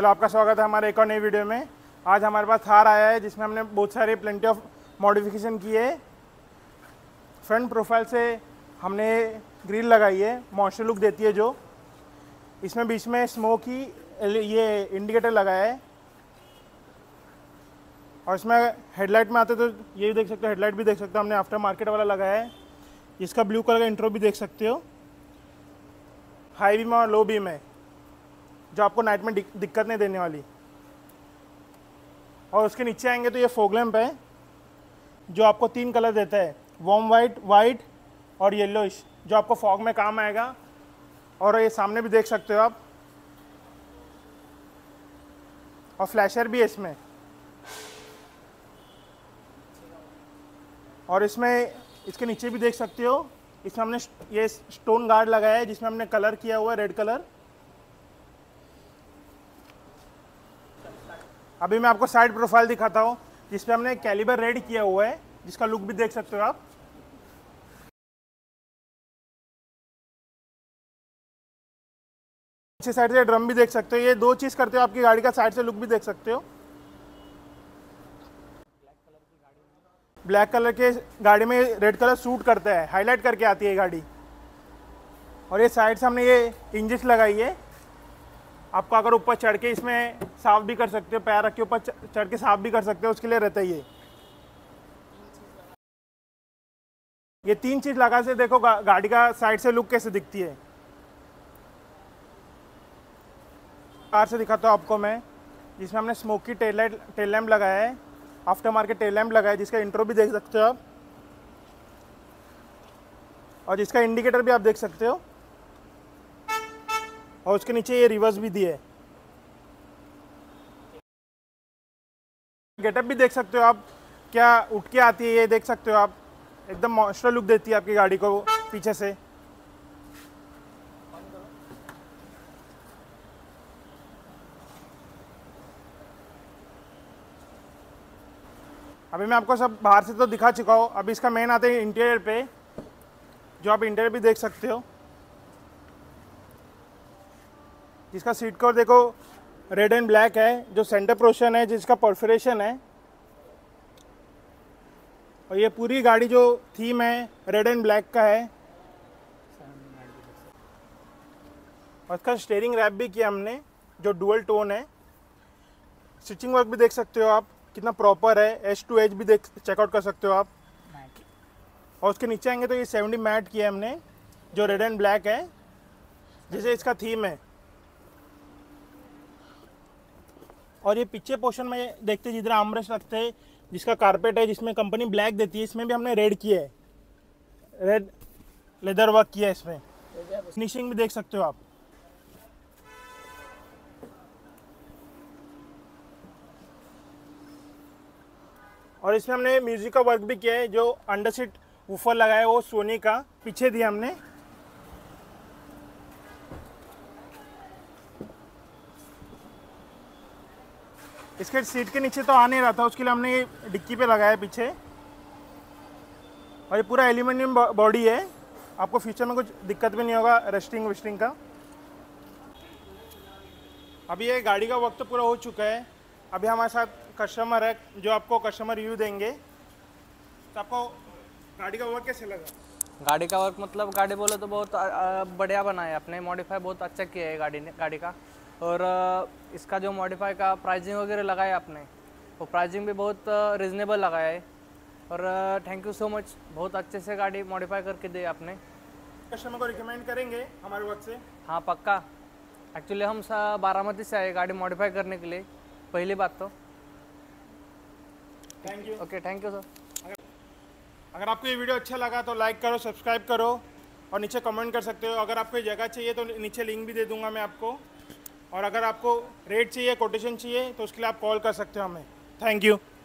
Hello, आपका स्वागत है हमारे एक और नई वीडियो में। आज हमारे पास थार आया है जिसमें हमने बहुत सारे प्लेंटी ऑफ मॉडिफिकेशन किए। फ्रंट प्रोफाइल से हमने ग्रिल लगाई है, मॉन्स्टर लुक देती है जो। इसमें बीच में स्मोकी ये इंडिकेटर लगाया है और इसमें हेडलाइट में आते तो ये भी देख सकते हो, हेडलाइट भी देख सकते हो, हमने आफ्टर मार्केट वाला लगाया है। इसका ब्लू कलर का इंट्रो भी देख सकते हो। हाई बीम और लो बीम है जो आपको नाइट में दिक्कत नहीं देने वाली। और उसके नीचे आएंगे तो ये फॉग लैंप है जो आपको 3 कलर देता है, वार्म वाइट, वाइट और येलोइश, जो आपको फॉग में काम आएगा। और ये सामने भी देख सकते हो आप, और फ्लैशर भी है इसमें। और इसमें इसके नीचे भी देख सकते हो, इसमें हमने ये स्टोन गार्ड लगाया है जिसमें हमने कलर किया हुआ है रेड कलर। अभी मैं आपको साइड प्रोफाइल दिखाता हूँ जिसपे हमने कैलिबर रेड किया हुआ है, जिसका लुक भी देख सकते हो आप। पीछे साइड से ड्रम भी देख सकते हो। ये 2 चीज़ करते हो आपकी गाड़ी का, साइड से लुक भी देख सकते हो। ब्लैक कलर के गाड़ी में रेड कलर सूट करता है, हाईलाइट करके आती है गाड़ी। और ये साइड से हमने ये इंजिस लगाई है, आपको अगर ऊपर चढ़ के इसमें साफ भी कर सकते हो, पैर रख के ऊपर चढ़ के साफ भी कर सकते हो, उसके लिए रहता है ये 3 चीज़ लगा से देखो गाड़ी का साइड से लुक कैसे दिखती है। कार से दिखाता हूँ आपको मैं, जिसमें हमने स्मोकी टेल लैम्प लगाया है, आफ्टर मार्केट टेल लैम्प लगाया है, जिसका इंट्रो भी देख सकते हो आप और जिसका इंडिकेटर भी आप देख सकते हो। और उसके नीचे ये रिवर्स भी दिए है। गेटअप भी देख सकते हो आप, क्या उठ के आती है ये देख सकते हो आप। एकदम मॉन्स्टर लुक देती है आपकी गाड़ी को पीछे से। अभी मैं आपको सब बाहर से तो दिखा चुका हूँ। अभी इसका मेन आते हैं इंटीरियर पे, जो आप इंटीरियर भी देख सकते हो। जिसका सीट कवर देखो रेड एंड ब्लैक है, जो सेंटर पोर्शन है जिसका परफोरेशन है। और ये पूरी गाड़ी जो थीम है रेड एंड ब्लैक का है। और इसका स्टीयरिंग रैप भी किया हमने जो डुअल टोन है। स्टिचिंग वर्क भी देख सकते हो आप कितना प्रॉपर है, एज टू एज भी चेकआउट कर सकते हो आप। और उसके नीचे आएंगे तो ये 70 मैट किया है हमने, जो रेड एंड ब्लैक है जैसे इसका थीम है। और ये पीछे पोर्शन में देखते जिधर आर्मरेस्ट रखते हैं, जिसका कारपेट है, जिसमें कंपनी ब्लैक देती है, इसमें भी हमने रेड किया है, रेड लेदर वर्क किया है इसमें। फिनिशिंग भी देख सकते हो आप। और इसमें हमने म्यूजिक का वर्क भी किया है, जो अंडर सीट वूफर लगाया है वो सोनी का पीछे दिया हमने। इसके सीट के नीचे तो आ नहीं रहा था, उसके लिए हमने ये डिक्की पे लगाया है पीछे। और ये पूरा एल्यूमिनियम बॉडी है, आपको फ्यूचर में कुछ दिक्कत भी नहीं होगा रस्टिंग वस्टिंग का। अभी ये गाड़ी का वक्त तो पूरा हो चुका है। अभी हमारे साथ कस्टमर है जो आपको कस्टमर रिव्यू देंगे। तो आपको गाड़ी का वर्क कैसे लगा? गाड़ी का वर्क मतलब गाड़ी बोले तो बहुत बढ़िया बनाया है आपने, मॉडिफाई बहुत अच्छा किया है गाड़ी का। और इसका जो मॉडिफाई का प्राइसिंग वगैरह लगाया आपने, वो प्राइसिंग भी बहुत रिजनेबल लगाया है। और थैंक यू सो मच, बहुत अच्छे से गाड़ी मॉडिफाई करके दी आपने। कस्टमर को रिकमेंड करेंगे हमारे वर्क से? हाँ पक्का। एक्चुअली हम बारामती से आए गाड़ी मॉडिफाई करने के लिए, पहली बात तो। Thank you. Okay, thank you sir. अगर आपको ये वीडियो अच्छा लगा तो लाइक करो, सब्सक्राइब करो और नीचे कमेंट कर सकते हो। अगर आपको जगह चाहिए तो नीचे लिंक भी दे दूंगा मैं आपको। और अगर आपको रेट चाहिए, कोटेशन चाहिए तो उसके लिए आप कॉल कर सकते हो हमें। Thank you.